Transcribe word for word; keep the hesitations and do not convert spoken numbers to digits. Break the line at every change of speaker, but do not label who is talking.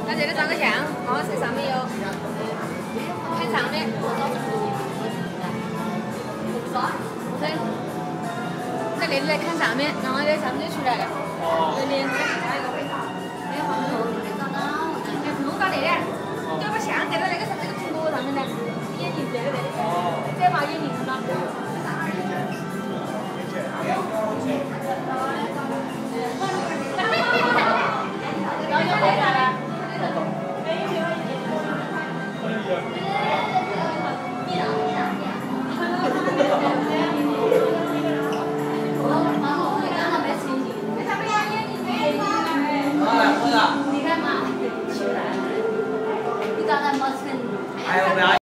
在这里照个相，然后在上面有看上面。对，在那里来看上面，然后在上面就出来了。哦。有连着加一个配套。哎，好像没找到。哎，弄到那里，你要把相盖到那个那个苹果上面来，眼镜对对对。哦。再把眼镜看到。